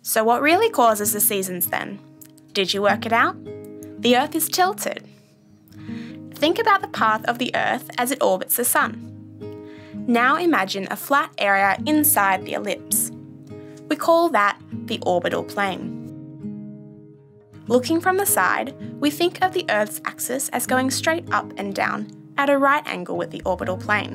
So what really causes the seasons then? Did you work it out? The Earth is tilted. Think about the path of the Earth as it orbits the Sun. Now imagine a flat area inside the ellipse. We call that the orbital plane. Looking from the side, we think of the Earth's axis as going straight up and down at a right angle with the orbital plane.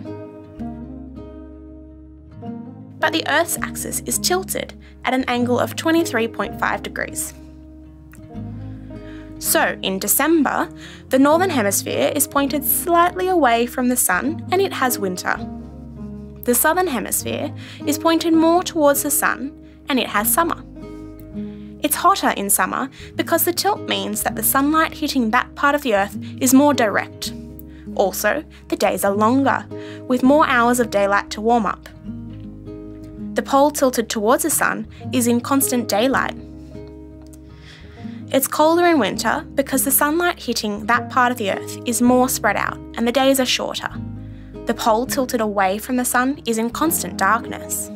But the Earth's axis is tilted at an angle of 23.5 degrees. So, in December, the Northern Hemisphere is pointed slightly away from the Sun and it has winter. The Southern Hemisphere is pointed more towards the Sun and it has summer. It's hotter in summer because the tilt means that the sunlight hitting that part of the Earth is more direct. Also, the days are longer, with more hours of daylight to warm up. The pole tilted towards the Sun is in constant daylight. It's colder in winter because the sunlight hitting that part of the Earth is more spread out and the days are shorter. The pole tilted away from the Sun is in constant darkness.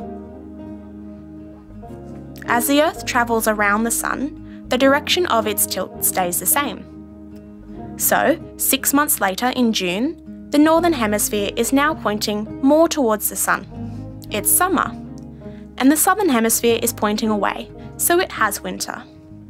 As the Earth travels around the Sun, the direction of its tilt stays the same. So, 6 months later in June, the Northern Hemisphere is now pointing more towards the Sun. It's summer. And the Southern Hemisphere is pointing away, so it has winter.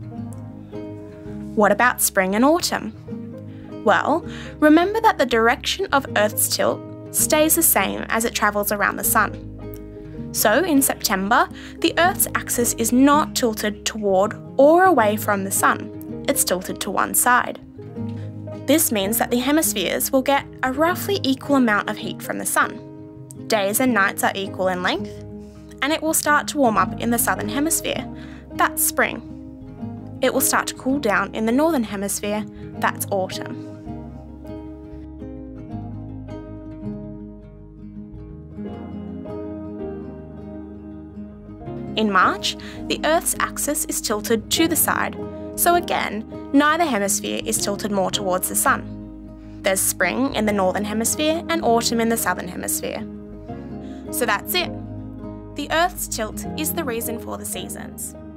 What about spring and autumn? Well, remember that the direction of Earth's tilt stays the same as it travels around the Sun. So, in September, the Earth's axis is not tilted toward or away from the Sun, it's tilted to one side. This means that the hemispheres will get a roughly equal amount of heat from the Sun. Days and nights are equal in length, and it will start to warm up in the Southern Hemisphere. That's spring. It will start to cool down in the Northern Hemisphere. That's autumn. In March, the Earth's axis is tilted to the side, so again, neither hemisphere is tilted more towards the Sun. There's spring in the Northern Hemisphere and autumn in the Southern Hemisphere. So that's it. The Earth's tilt is the reason for the seasons.